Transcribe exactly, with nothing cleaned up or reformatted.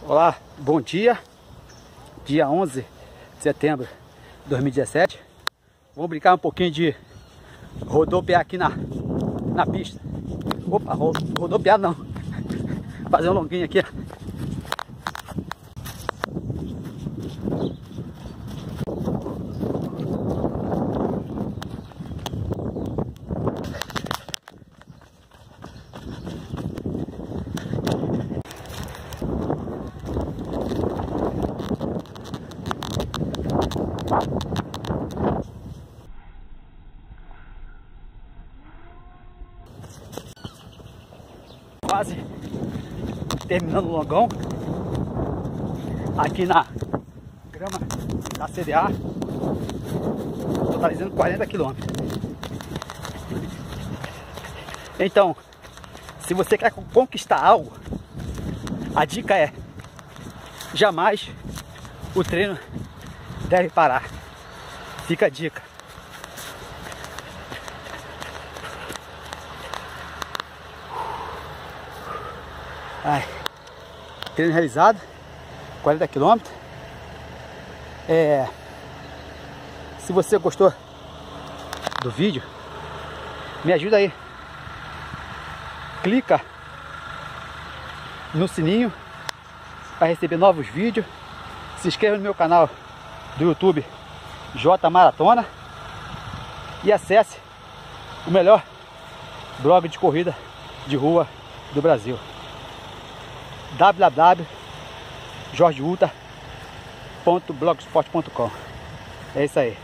Olá, bom dia, dia onze de setembro de dois mil e dezessete. Vamos brincar um pouquinho de rodopiar aqui na, na pista. Opa, rodopiar não, fazer um longuinho aqui. Quase terminando o longão aqui na grama da C D A, totalizando quarenta quilômetros. Então, se você quer conquistar algo, a dica é: jamais o treino deve parar. Fica a dica. Ai, treino realizado, quarenta quilômetros. É, se você gostou do vídeo, me ajuda aí. Clica no sininho para receber novos vídeos. Se inscreva no meu canal do YouTube J Maratona e acesse o melhor blog de corrida de rua do Brasil, w w w ponto jorge ultra ponto blogspot ponto com. É isso aí.